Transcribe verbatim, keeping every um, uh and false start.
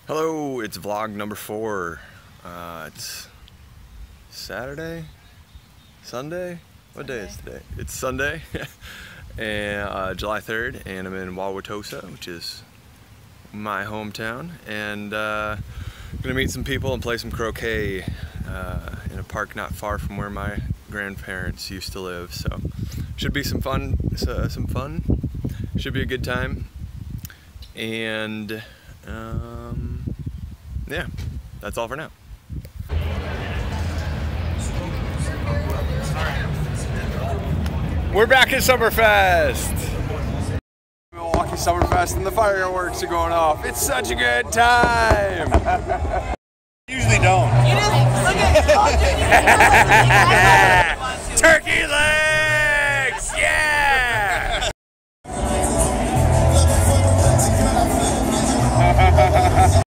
Hello, it's vlog number four. Uh, it's Saturday? Sunday? What day is today? It's Sunday, and uh, July third, and I'm in Wauwatosa, which is my hometown, and uh, I'm gonna meet some people and play some croquet uh, in a park not far from where my grandparents used to live. So should be some fun. Uh, some fun. Should be a good time, and. Um, yeah, that's all for now. We're back at Summerfest! Milwaukee Summerfest and the fireworks are going off. It's such a good time! Usually don't. You just look at Turkey